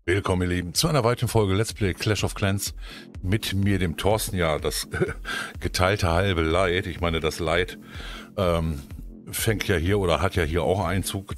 Willkommen, ihr Lieben, zu einer weiteren Folge Let's Play Clash of Clans mit mir, dem Thorsten. Ja, das geteilte halbe Leid. Ich meine, das Leid fängt ja hier oder hat ja hier auch Einzug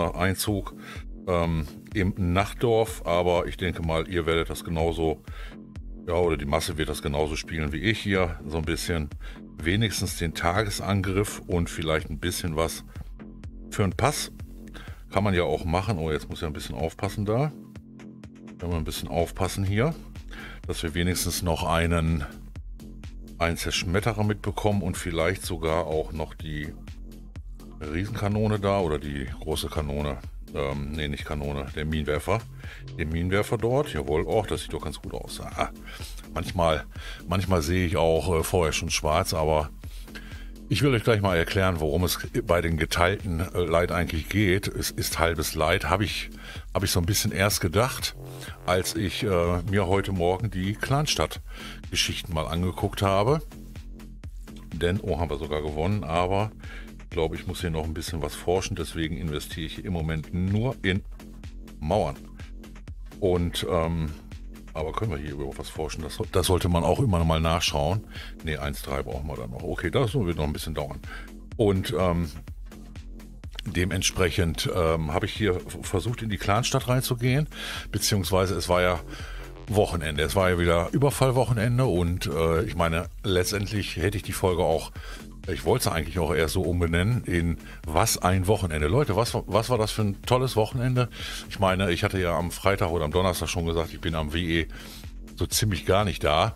im Nachtdorf. Aber ich denke mal, ihr werdet das genauso, ja, oder die Masse wird das genauso spielen wie ich hier. So ein bisschen wenigstens den Tagesangriff und vielleicht ein bisschen was für einen Pass. Kann man ja auch machen. Oh, jetzt muss ich ein bisschen aufpassen da. Wenn wir ein bisschen aufpassen hier, dass wir wenigstens noch einen Zerschmetterer mitbekommen und vielleicht sogar auch noch die Riesenkanone da oder die große Kanone. Nee, nicht Kanone, der Minenwerfer. Den Minenwerfer dort, jawohl, auch, das sieht doch ganz gut aus. Manchmal sehe ich auch vorher schon schwarz, aber ich will euch gleich mal erklären, worum es bei den geteilten Leid eigentlich geht. Es ist halbes Leid, habe ich so ein bisschen erst gedacht, als ich mir heute Morgen die Clanstadt-Geschichten mal angeguckt habe. Denn, haben wir sogar gewonnen, aber ich glaube, ich muss hier noch ein bisschen was forschen, deswegen investiere ich im Moment nur in Mauern. Und, aber können wir hier überhaupt was forschen? Das sollte man auch immer noch mal nachschauen. Ne, 1,3 brauchen wir dann noch. Okay, das wird noch ein bisschen dauern. Und dementsprechend habe ich hier versucht, in die Clanstadt reinzugehen. Beziehungsweise es war ja Wochenende. Es war ja wieder Überfallwochenende. Und ich meine, letztendlich hätte ich die Folge auch, ich wollte es eigentlich auch erst so umbenennen in Was ein Wochenende. Leute, was war das für ein tolles Wochenende? Ich meine, ich hatte ja am Freitag oder am Donnerstag schon gesagt, ich bin am WE so ziemlich gar nicht da.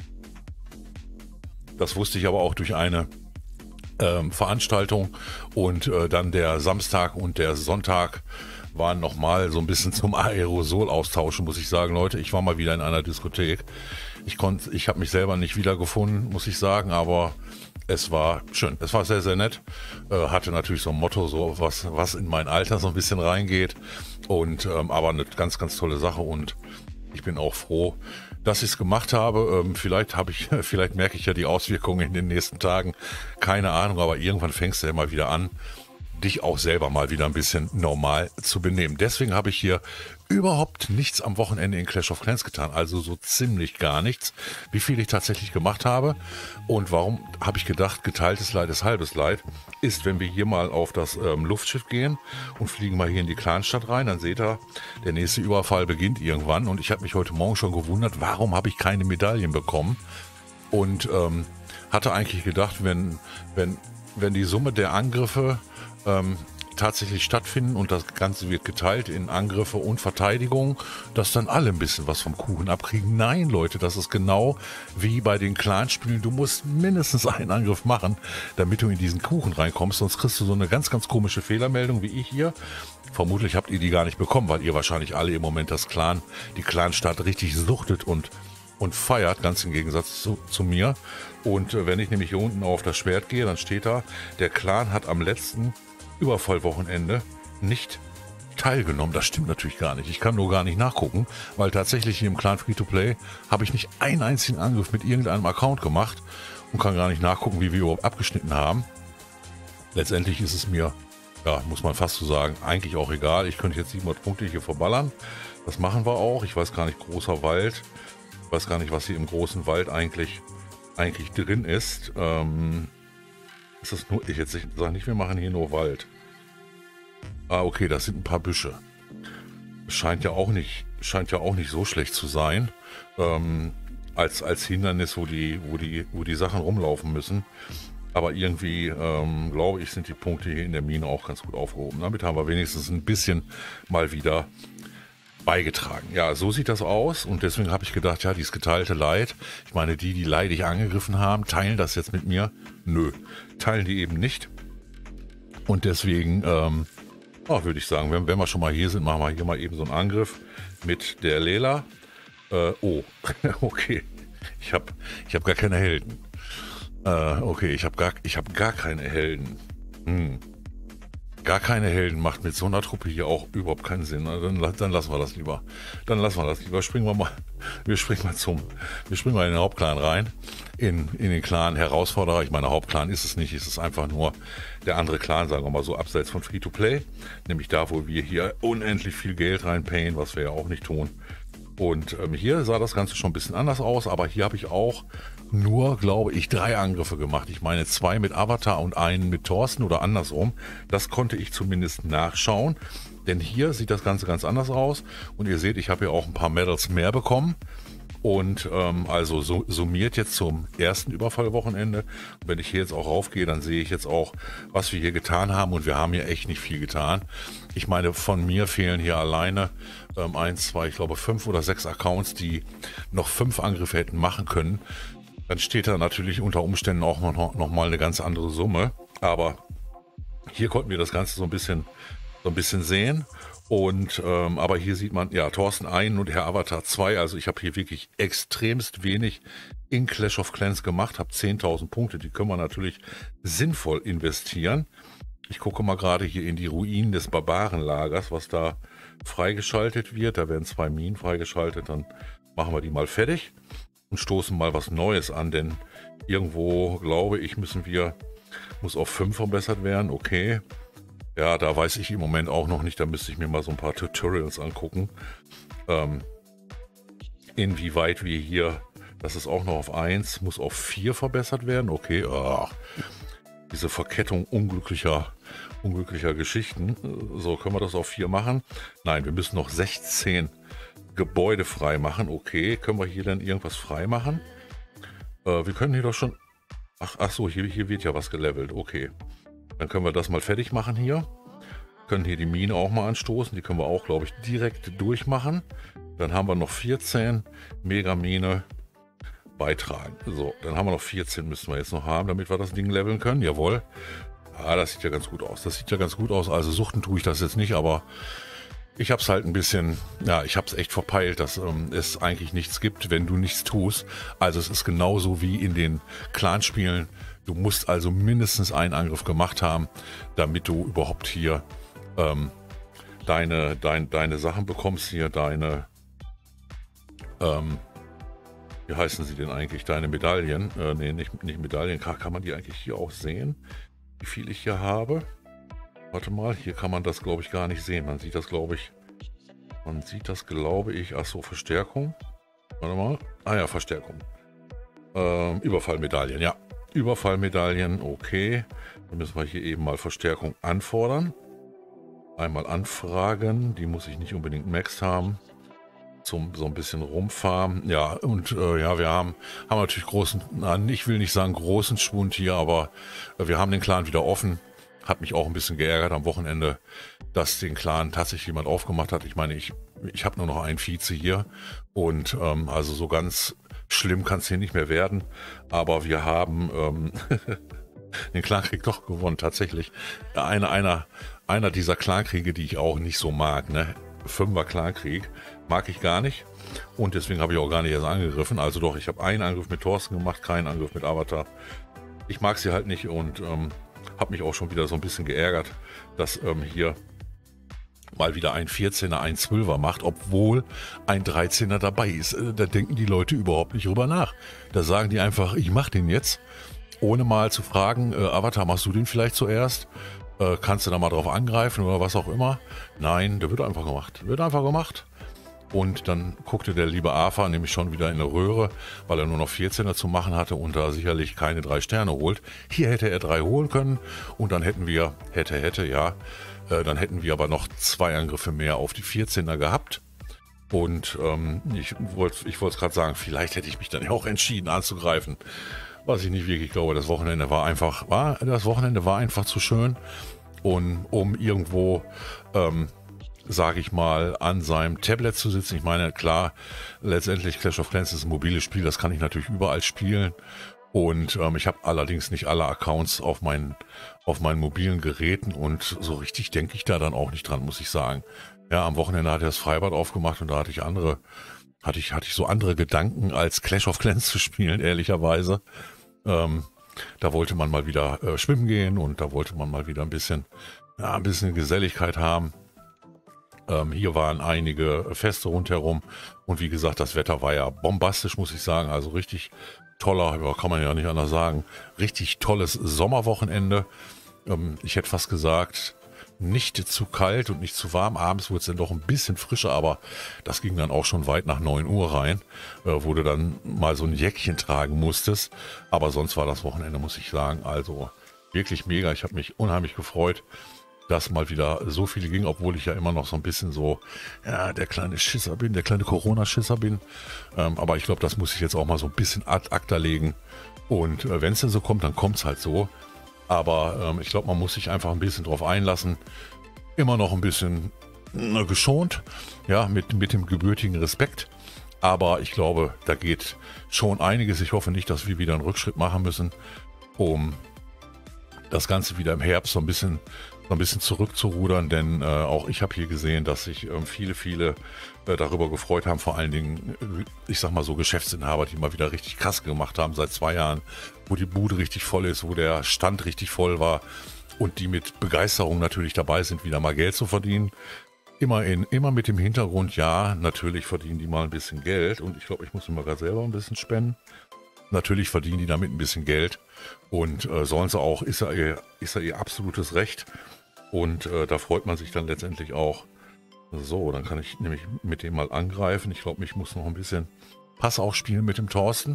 Das wusste ich aber auch durch eine Veranstaltung. Und dann der Samstag und der Sonntag waren nochmal so ein bisschen zum Aerosol austauschen, muss ich sagen. Leute, ich war mal wieder in einer Diskothek. Ich habe mich selber nicht wiedergefunden, muss ich sagen, aber es war schön. Es war sehr, sehr nett. Hatte natürlich so ein Motto, so was in mein Alter so ein bisschen reingeht. Und aber eine ganz, ganz tolle Sache. Und ich bin auch froh, dass ich es gemacht habe. Vielleicht merke ich ja die Auswirkungen in den nächsten Tagen. Keine Ahnung, aber irgendwann fängst du ja mal wieder an, dich auch selber mal wieder ein bisschen normal zu benehmen. Deswegen habe ich hier überhaupt nichts am Wochenende in Clash of Clans getan, also so ziemlich gar nichts, wie viel ich tatsächlich gemacht habe. Und warum habe ich gedacht, geteiltes Leid ist halbes Leid, ist, wenn wir hier mal auf das Luftschiff gehen und fliegen mal hier in die Clanstadt rein, dann seht ihr, der nächste Überfall beginnt irgendwann und ich habe mich heute Morgen schon gewundert, warum habe ich keine Medaillen bekommen und hatte eigentlich gedacht, wenn die Summe der Angriffe tatsächlich stattfinden und das Ganze wird geteilt in Angriffe und Verteidigung, dass dann alle ein bisschen was vom Kuchen abkriegen. Nein, Leute, das ist genau wie bei den Clanspielen. Du musst mindestens einen Angriff machen, damit du in diesen Kuchen reinkommst, sonst kriegst du so eine ganz, ganz komische Fehlermeldung wie ich hier. Vermutlich habt ihr die gar nicht bekommen, weil ihr wahrscheinlich alle im Moment die Clanstadt richtig suchtet und feiert, ganz im Gegensatz zu mir. Und wenn ich nämlich hier unten auf das Schwert gehe, dann steht da, der Clan hat am letzten Überfallwochenende nicht teilgenommen. Das stimmt natürlich gar nicht. Ich kann nur gar nicht nachgucken, weil tatsächlich hier im Clan Free-to-Play habe ich nicht einen einzigen Angriff mit irgendeinem Account gemacht und kann gar nicht nachgucken, wie wir überhaupt abgeschnitten haben. Letztendlich ist es mir, ja, muss man fast so sagen, eigentlich auch egal. Ich könnte jetzt 700 Punkte hier verballern. Das machen wir auch. Ich weiß gar nicht, großer Wald. Ich weiß gar nicht, was hier im großen Wald eigentlich drin ist. Ist das nur, ich sage nicht, wir machen hier nur Wald. Okay, das sind ein paar Büsche. Scheint ja auch nicht so schlecht zu sein. Als Hindernis, wo die Sachen rumlaufen müssen. Aber irgendwie, glaube ich, sind die Punkte hier in der Mine auch ganz gut aufgehoben. Damit haben wir wenigstens ein bisschen mal wieder beigetragen. Ja, so sieht das aus und deswegen habe ich gedacht, ja, dieses geteilte Leid, ich meine, die leidig angegriffen haben, teilen das jetzt mit mir? Nö, teilen die eben nicht. Und deswegen, würde ich sagen, wenn wir schon mal hier sind, machen wir hier mal eben so einen Angriff mit der Lela. Okay, ich hab gar keine Helden. Okay, ich hab gar keine Helden. Gar keine Helden macht mit so einer Truppe hier auch überhaupt keinen Sinn. Dann lassen wir das lieber. Springen wir mal in den Hauptclan rein. In den Clan Herausforderer. Ich meine, Hauptclan ist es nicht. Es ist einfach nur der andere Clan, sagen wir mal so, abseits von Free-to-Play. Nämlich da, wo wir hier unendlich viel Geld reinpayen, was wir ja auch nicht tun. Und hier sah das Ganze schon ein bisschen anders aus, aber hier habe ich auch nur, glaube ich, 3 Angriffe gemacht. Ich meine 2 mit Avatar und einen mit Thorsten oder andersrum. Das konnte ich zumindest nachschauen, denn hier sieht das Ganze ganz anders aus. Und ihr seht, ich habe hier auch ein paar Medals mehr bekommen. Und also summiert jetzt zum ersten Überfallwochenende. Und wenn ich hier jetzt auch raufgehe, dann sehe ich jetzt auch, was wir hier getan haben. Und wir haben hier echt nicht viel getan. Ich meine, von mir fehlen hier alleine 1, 2, ich glaube 5 oder 6 Accounts, die noch 5 Angriffe hätten machen können. Dann steht da natürlich unter Umständen auch noch mal eine ganz andere Summe. Aber hier konnten wir das Ganze so ein bisschen sehen. Und aber hier sieht man, ja, Thorsten 1 und Herr Avatar 2. Also ich habe hier wirklich extremst wenig in Clash of Clans gemacht, habe 10.000 Punkte. Die können wir natürlich sinnvoll investieren. Ich gucke mal gerade hier in die Ruinen des Barbarenlagers, was da freigeschaltet wird. Da werden 2 Minen freigeschaltet. Dann machen wir die mal fertig und stoßen mal was Neues an. Denn irgendwo, glaube ich, muss auf 5 verbessert werden. Okay. Ja, da weiß ich im Moment auch noch nicht. Da müsste ich mir mal so ein paar Tutorials angucken. Inwieweit wir hier, das ist auch noch auf 1, muss auf 4 verbessert werden. Okay, diese Verkettung unglücklicher Geschichten. So, können wir das auf 4 machen? Nein, wir müssen noch 16 Gebäude frei machen. Okay, können wir hier denn irgendwas frei machen? Wir können hier doch schon... Ach so, hier wird ja was gelevelt. Okay. Dann können wir das mal fertig machen hier. Können hier die Mine auch mal anstoßen. Die können wir auch, glaube ich, direkt durchmachen. Dann haben wir noch 14 Megamine beitragen. So, dann haben wir noch 14, müssen wir jetzt noch haben, damit wir das Ding leveln können. Jawohl. Ah, das sieht ja ganz gut aus. Also suchten tue ich das jetzt nicht, aber ich habe es halt ein bisschen, ja, ich habe es echt verpeilt, dass es eigentlich nichts gibt, wenn du nichts tust. Also es ist genauso wie in den Clanspielen. Du musst also mindestens einen Angriff gemacht haben, damit du überhaupt hier deine Sachen bekommst, hier deine, wie heißen sie denn eigentlich, deine Medaillen, nee, nicht Medaillen, kann man die eigentlich hier auch sehen, wie viel ich hier habe? Warte mal, hier kann man das, glaube ich, gar nicht sehen. Man sieht das, glaube ich, ach so, Verstärkung. Warte mal, ah ja, Verstärkung. Überfallmedaillen, ja. Überfallmedaillen, okay. Dann müssen wir hier eben mal Verstärkung anfordern. Einmal anfragen, die muss ich nicht unbedingt maxed haben. So ein bisschen rumfarmen. Ja, und ja, wir haben natürlich ich will nicht sagen großen Schwund hier, aber wir haben den Clan wieder offen. Hat mich auch ein bisschen geärgert am Wochenende, dass den Clan tatsächlich jemand aufgemacht hat. Ich meine, ich habe nur noch einen Vize hier und also so ganz schlimm kann es hier nicht mehr werden. Aber wir haben den Clankrieg doch gewonnen, tatsächlich. Einer dieser Clankriege, die ich auch nicht so mag, ne? 5er Clankrieg, mag ich gar nicht. Und deswegen habe ich auch gar nicht erst angegriffen. Also doch, ich habe einen Angriff mit Thorsten gemacht, keinen Angriff mit Avatar. Ich mag sie halt nicht und habe mich auch schon wieder so ein bisschen geärgert, dass hier mal wieder ein 14er, ein 12er macht, obwohl ein 13er dabei ist. Da denken die Leute überhaupt nicht drüber nach. Da sagen die einfach, ich mache den jetzt, ohne mal zu fragen, Avatar, machst du den vielleicht zuerst? Kannst du da mal drauf angreifen oder was auch immer? Nein, der wird einfach gemacht. Und dann guckte der liebe AFA nämlich schon wieder in eine Röhre, weil er nur noch 14er zu machen hatte und da sicherlich keine 3 Sterne holt. Hier hätte er 3 holen können und dann hätten wir, dann hätten wir aber noch 2 Angriffe mehr auf die 14er gehabt. Und ich wollte es gerade sagen, vielleicht hätte ich mich dann auch entschieden anzugreifen. Was ich nicht wirklich glaube, das Wochenende war einfach zu schön. Und um irgendwo, sage ich mal, an seinem Tablet zu sitzen. Ich meine, klar, letztendlich Clash of Clans ist ein mobiles Spiel, das kann ich natürlich überall spielen. Und ich habe allerdings nicht alle Accounts auf meinen mobilen Geräten und so richtig denke ich da dann auch nicht dran, muss ich sagen. Ja, am Wochenende hat er das Freibad aufgemacht und da hatte ich so andere Gedanken, als Clash of Clans zu spielen, ehrlicherweise. Da wollte man mal wieder schwimmen gehen und da wollte man mal wieder ein bisschen ja, ein bisschen Geselligkeit haben. Hier waren einige Feste rundherum und wie gesagt, das Wetter war ja bombastisch, muss ich sagen. Also richtig toller, ja, kann man ja nicht anders sagen, richtig tolles Sommerwochenende. Ich hätte fast gesagt, nicht zu kalt und nicht zu warm. Abends wurde es dann doch ein bisschen frischer, aber das ging dann auch schon weit nach 9 Uhr rein, wo du dann mal so ein Jäckchen tragen musstest. Aber sonst war das Wochenende, muss ich sagen, also wirklich mega. Ich habe mich unheimlich gefreut, dass mal wieder so viele ging, obwohl ich ja immer noch so ein bisschen so, ja, der kleine Schisser bin, der kleine Corona-Schisser bin. Aber ich glaube, das muss ich jetzt auch mal so ein bisschen ad acta legen. Und wenn es denn so kommt, dann kommt es halt so. Aber ich glaube, man muss sich einfach ein bisschen drauf einlassen. Immer noch ein bisschen geschont, ja, mit dem gebürtigen Respekt. Aber ich glaube, da geht schon einiges. Ich hoffe nicht, dass wir wieder einen Rückschritt machen müssen, um das Ganze wieder im Herbst so ein bisschen zurückzurudern, denn auch ich habe hier gesehen, dass sich viele darüber gefreut haben, vor allen Dingen, ich sag mal so Geschäftsinhaber, die mal wieder richtig Kasse gemacht haben seit 2 Jahren, wo die Bude richtig voll ist, wo der Stand richtig voll war und die mit Begeisterung natürlich dabei sind, wieder mal Geld zu verdienen. Immer mit dem Hintergrund, ja, natürlich verdienen die mal ein bisschen Geld und ich glaube, ich muss mir mal gerade selber ein bisschen spenden. Natürlich verdienen die damit ein bisschen Geld und sollen sie auch, ist ja ihr absolutes Recht. Und da freut man sich dann letztendlich auch. So, dann kann ich nämlich mit dem mal angreifen. Ich glaube, ich muss noch ein bisschen Pass auch spielen mit dem Thorsten.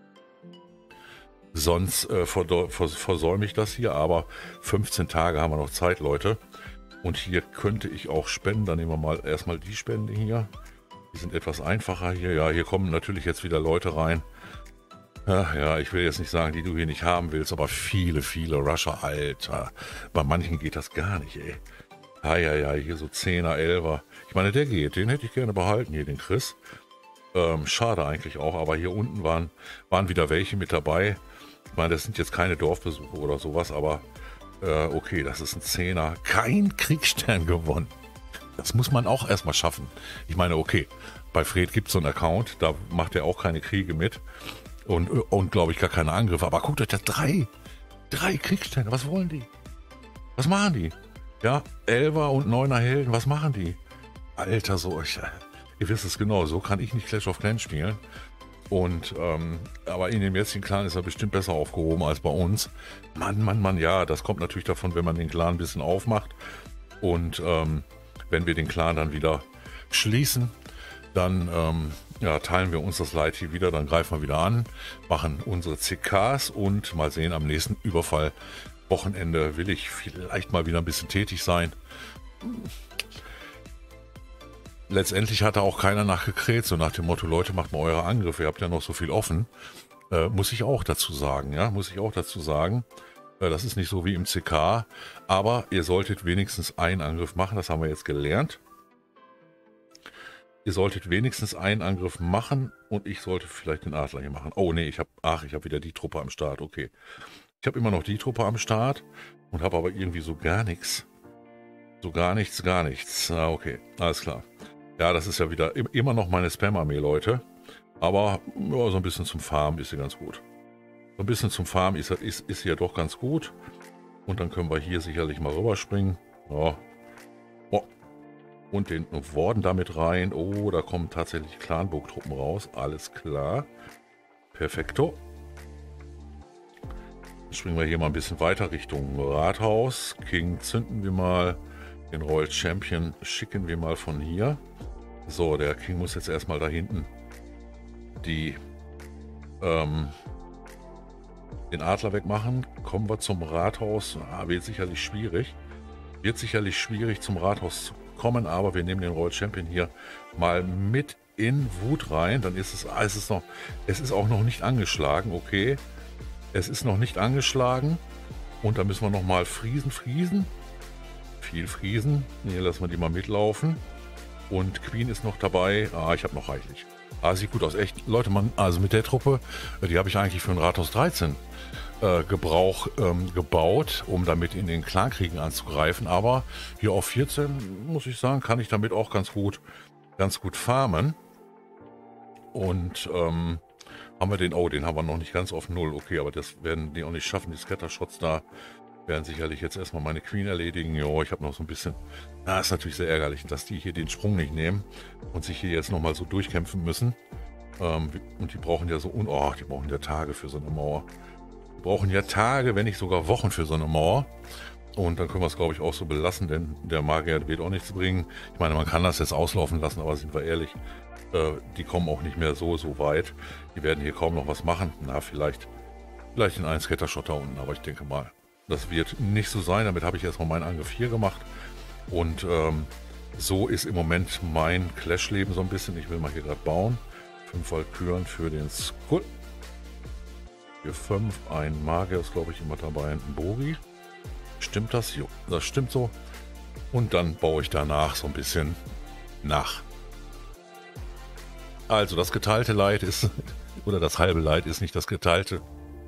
Sonst versäume ich das hier, aber 15 Tage haben wir noch Zeit, Leute. Und hier könnte ich auch spenden. Dann nehmen wir mal erstmal die Spende hier. Die sind etwas einfacher hier. Ja, hier kommen natürlich jetzt wieder Leute rein. Ja, ich will jetzt nicht sagen, die du hier nicht haben willst, aber viele Rusher, Alter. Bei manchen geht das gar nicht, ey. Ja, hier so 10er, 11er. Ich meine, der geht, den hätte ich gerne behalten, hier den Chris. Schade eigentlich auch, aber hier unten waren wieder welche mit dabei. Ich meine, das sind jetzt keine Dorfbesuche oder sowas, aber okay, das ist ein 10er. Kein Kriegsstern gewonnen. Das muss man auch erstmal schaffen. Ich meine, okay, bei Fred gibt es so einen Account, da macht er auch keine Kriege mit. Und glaube ich, gar keine Angriffe. Aber guckt euch das, 3 Kriegsstände, was wollen die? Was machen die? Ja, 11er und 9er Helden, was machen die? Alter, ihr wisst es genau, so kann ich nicht Clash of Clans spielen. Und, aber in dem jetzigen Clan ist er bestimmt besser aufgehoben als bei uns. Mann, ja, das kommt natürlich davon, wenn man den Clan ein bisschen aufmacht. Und wenn wir den Clan dann wieder schließen, dann teilen wir uns das Leid hier wieder, dann greifen wir wieder an, machen unsere CKs und mal sehen, am nächsten Überfall-Wochenende will ich vielleicht mal wieder ein bisschen tätig sein. Letztendlich hat da auch keiner nachgekräht, so nach dem Motto, Leute, macht mal eure Angriffe, ihr habt ja noch so viel offen. Muss ich auch dazu sagen, das ist nicht so wie im CK, aber ihr solltet wenigstens einen Angriff machen, das haben wir jetzt gelernt. Ihr solltet wenigstens einen Angriff machen und ich sollte vielleicht den Adler hier machen. Oh nee, ich habe wieder die Truppe am Start, okay. Ich habe immer noch die Truppe am Start und habe aber irgendwie so gar nichts. So gar nichts. Ah, okay, alles klar. Ja, das ist ja wieder immer noch meine Spam-Armee, Leute. Aber ja, so ein bisschen zum Farmen ist sie ganz gut. So ein bisschen zum Farmen ist sie ja doch ganz gut. Und dann können wir hier sicherlich mal rüberspringen. Ja. Oh. Und den Warden damit rein. Oh, da kommen tatsächlich Clanburg-Truppen raus. Alles klar. Perfekto. Dann springen wir hier mal ein bisschen weiter Richtung Rathaus. King zünden wir mal. Den Royal Champion schicken wir mal von hier. So, der King muss jetzt erstmal da hinten den Adler wegmachen. Kommen wir zum Rathaus. Wird sicherlich schwierig. Zum Rathaus zu kommen, aber wir nehmen den Royal Champion hier mal mit in Wut rein. Dann ist es ist auch noch nicht angeschlagen, okay. Es ist noch nicht angeschlagen. Und da müssen wir noch mal friesen. Viel friesen. Hier lassen wir die mal mitlaufen. Und Queen ist noch dabei. Ich habe noch reichlich. Sieht gut aus. Echt, Leute, also mit der Truppe, die habe ich eigentlich für ein Rathaus 13 gebaut, um damit in den Clankriegen anzugreifen. Aber hier auf 14, muss ich sagen, kann ich damit auch ganz gut farmen. Und haben wir den haben wir noch nicht ganz auf 0. Okay, aber das werden die auch nicht schaffen, die Scattershots da Werden sicherlich jetzt erstmal meine Queen erledigen. Jo, ich habe noch so ein bisschen... ist natürlich sehr ärgerlich, dass die hier den Sprung nicht nehmen und sich hier jetzt nochmal so durchkämpfen müssen. Und die brauchen ja so... die brauchen ja Tage für so eine Mauer. Die brauchen ja Tage, wenn nicht sogar Wochen für so eine Mauer. Und dann können wir es, glaube ich, auch so belassen, denn der Magier wird auch nichts bringen. Ich meine, man kann das jetzt auslaufen lassen, aber sind wir ehrlich, die kommen auch nicht mehr so weit. Die werden hier kaum noch was machen. Na, vielleicht in einen Scattershot da unten, aber ich denke mal, das wird nicht so sein. Damit habe ich erstmal meinen Angriff hier gemacht. Und so ist im Moment mein Clash-Leben so ein bisschen. Ich will mal hier gerade bauen. 5 Valkyren für den Skull. Hier 5, ein Magier ist, glaube ich, immer dabei, ein Bogi. Stimmt das? Jo, das stimmt so. Und dann baue ich danach so ein bisschen nach. Also das geteilte Leid ist, oder das halbe Leid ist nicht das geteilte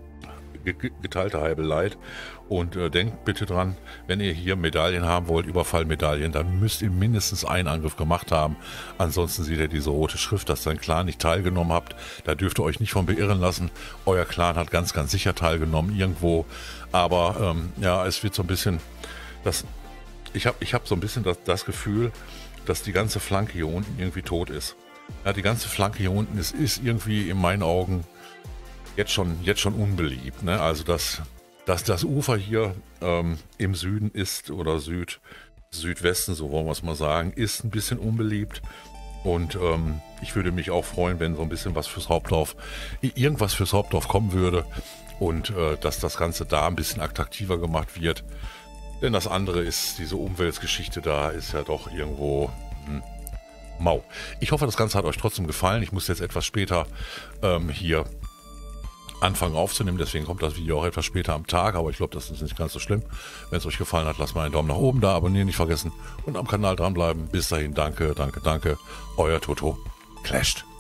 halbe Leid. Und denkt bitte dran, wenn ihr hier Medaillen haben wollt, Überfallmedaillen, dann müsst ihr mindestens einen Angriff gemacht haben. Ansonsten seht ihr diese rote Schrift, dass dein Clan nicht teilgenommen habt. Da dürft ihr euch nicht von beirren lassen. Euer Clan hat ganz, ganz sicher teilgenommen irgendwo. Aber es wird so ein bisschen, ich hab so ein bisschen das Gefühl, dass die ganze Flanke hier unten irgendwie tot ist. Ja, die ganze Flanke hier unten ist irgendwie in meinen Augen jetzt schon unbeliebt. Ne? Also das Ufer hier im Süden ist, oder Südwesten, so wollen wir es mal sagen, ist ein bisschen unbeliebt. Und ich würde mich auch freuen, wenn so ein bisschen irgendwas fürs Hauptdorf kommen würde. Und dass das Ganze da ein bisschen attraktiver gemacht wird. Denn das andere ist, diese Umweltgeschichte da ist ja doch irgendwo mau. Ich hoffe, das Ganze hat euch trotzdem gefallen. Ich muss jetzt etwas später hier anfangen aufzunehmen, deswegen kommt das Video auch etwas später am Tag, aber ich glaube, das ist nicht ganz so schlimm. Wenn es euch gefallen hat, lasst mal einen Daumen nach oben da, abonnieren nicht vergessen und am Kanal dranbleiben. Bis dahin, danke, euer Toto. Clashed.